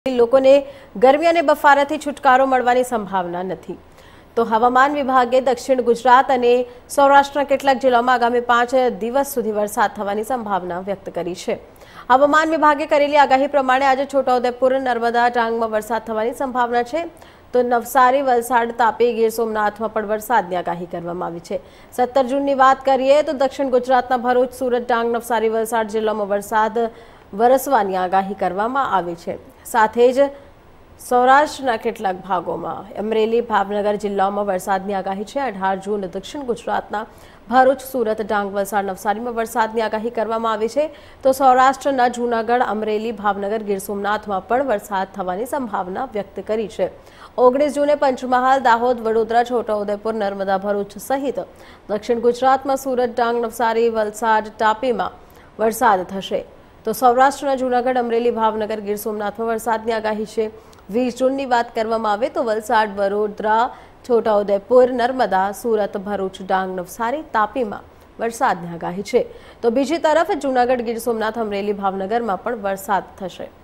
લોકોને ગરમી અને બફારાથી છુટકારો મળવાની સંભાવના નથી તો હવામાન વિભાગે દક્ષિણ ગુજરાત અને સૌરાષ્ટ્રના કેટલાક જિલ્લાઓમાં આગામી 5 દિવસ સુધી વરસાદ થવાની સંભાવના વ્યક્ત કરી છે। હવામાન વિભાગે કરેલી આગાહી પ્રમાણે આજે છોટાઉદેપુર, નર્મદા, ડાંગમાં વરસાદ થવાની સંભાવના છે તો નવસારી, વલસાડ, તાપી, ગીર સોમનાથમાં પણ વરસાદની આગાહી કરવામાં આવી છે। 17 જૂનની વાત કરીએ તો દક્ષિણ ગુજરાતના ભરૂચ, સુરત, ડાંગ, નવસારી, વલસાડ જિલ્લામાં વરસાદ વરસવાની આગાહી કરવામાં આવી છે। સાથે જ સૌરાષ્ટ્રના કેટલાક ભાગોમાં અમરેલી, ભાવનગર જિલ્લાઓમાં વરસાદની આગાહી છે। 18 જૂન દક્ષિણ ગુજરાતના ભરૂચ, સુરત, ડાંગ, વલસાડ, નવસારીમાં વરસાદની આગાહી કરવામાં આવી છે તો સૌરાષ્ટ્રના જૂનાગઢ, અમરેલી, ભાવનગર, ગીર સોમનાથમાં પણ વરસાદ થવાની સંભાવના વ્યક્ત કરી છે। 19 જૂને પંચમહાલ, દાહોદ, વડોદરા, છોટાઉદેપુર, નર્મદા, ભરૂચ સહિત દક્ષિણ ગુજરાતમાં સુરત, ડાંગ, નવસારી, વલસાડ, તાપીમાં વરસાદ થશે તો સૌરાષ્ટ્રના જૂનાગઢ, અમરેલી, ભાવનગર, ગીર સોમનાથમાં વરસાદની આગાહી છે। 20 જૂનની વાત કરવામાં આવે તો વલસાડ, વડોદરા, છોટાઉદેપુર, નર્મદા, સુરત, ભરૂચ, ડાંગ, નવસારી, તાપીમાં વરસાદની આગાહી છે તો બીજી તરફ જૂનાગઢ, ગીર સોમનાથ, અમરેલી, ભાવનગરમાં પણ વરસાદ થશે।